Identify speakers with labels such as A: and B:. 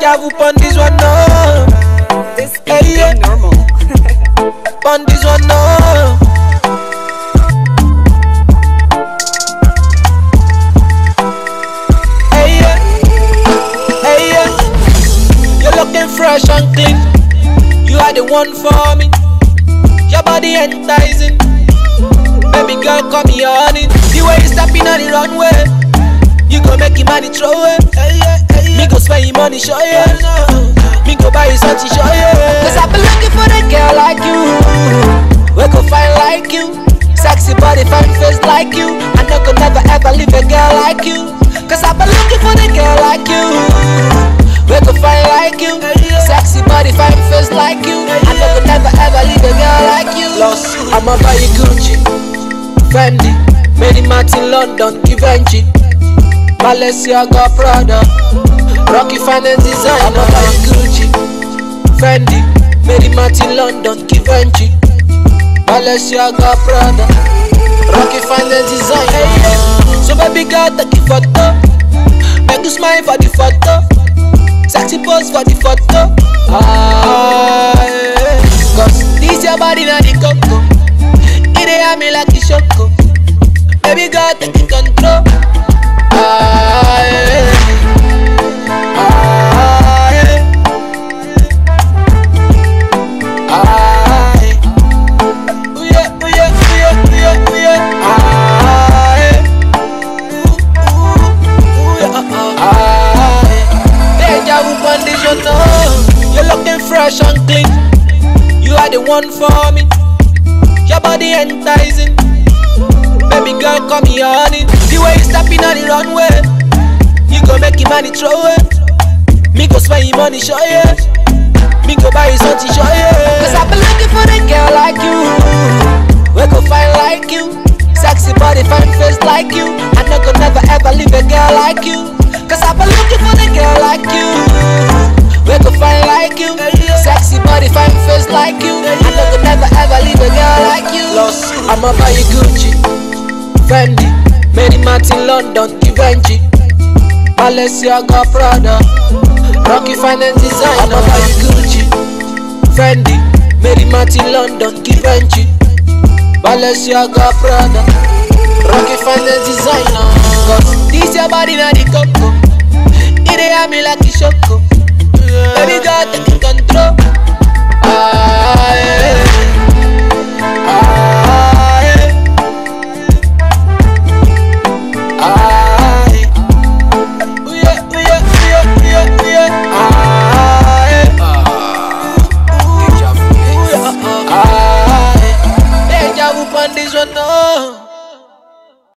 A: Deja vu pon this one now.
B: This ain't normal.
A: Pon this one now. Hey yeah, hey yeah. You're looking fresh and clean. You are the one for me. Your body enticing. Baby girl, come here honey. The way you stepping on the runway, you gon' make your money throw it. Me go spend your money, show you. Me go buy you something, show you. Cause I've been looking for a girl like you. We go find like you. Sexy body, fine face like you. I know could never ever leave a girl like you. Cause I've been looking for a girl like you. We go find like you. Sexy body, fine face like you. I know could never ever leave a girl like you. Lost, I'ma buy you Gucci, Fendi, Mary Martin, London, Givenchy, Balenciaga, Prada, Rocky Finance Design. I'ma buy you Gucci, Fendi, Mary Martin, London, Givenchy, Balenciaga, Prada, Rocky Finance Design. Hey, yeah. So baby girl, take a photo. Make you smile for the photo. Sexy pose for the photo. Yeah. Cause this your body na the coco. It dey have me like a choco. Baby girl, take the control. Yeah. Deja vu conditioner. You're looking fresh and clean. You are the one for me. Your body enticing. Baby girl, come here honey. The way you stepping on the runway, you gon' make your money throw it. Me go spend your money, show you. Me go buy you something, show you. Cause I've been looking for a girl like you. We go find like you. Sexy body, fine face like you. I know could never ever leave a girl like you. Cause I've been looking for a girl like you. We go find like you. Sexy body, fine face like you. I know could never ever leave a girl like you. Lost, I'ma buy you Gucci, Fendi, Mary Martin, London, Givenchy, Balenciaga, Prada, Rocky Finance Design. I'ma buy you Gucci, Fendi, Mary Martin, London, Givenchy, Balenciaga, Prada, Rocky Finance Design. Cause this your body na the coco. It dey have me like a choco. Baby girl, take